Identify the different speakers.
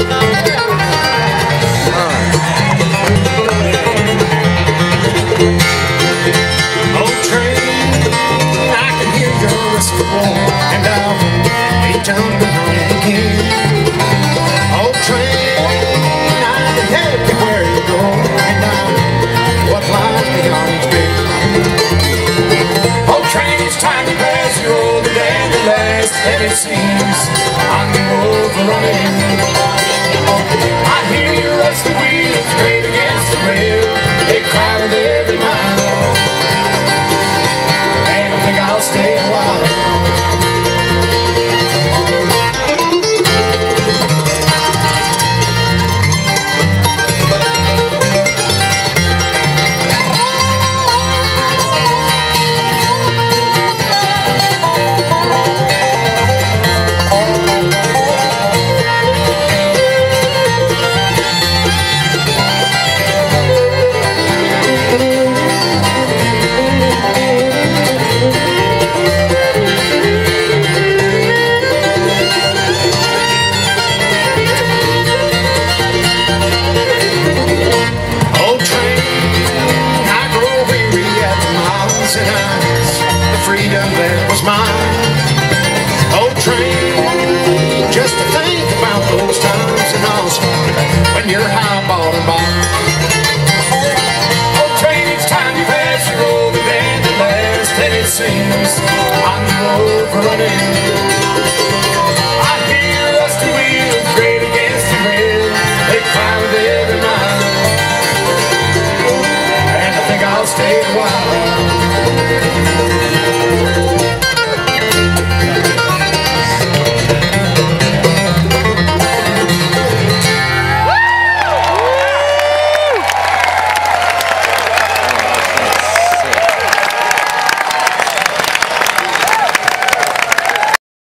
Speaker 1: And it seems I'm overrunning. I hear you rush the wheels, straight against the rail. They crowded every mile. I don't think I'll stay a while. When you're highballed and bought. Oh, train, each time you pass, you roll the band at last, and it seems I'm overrunning.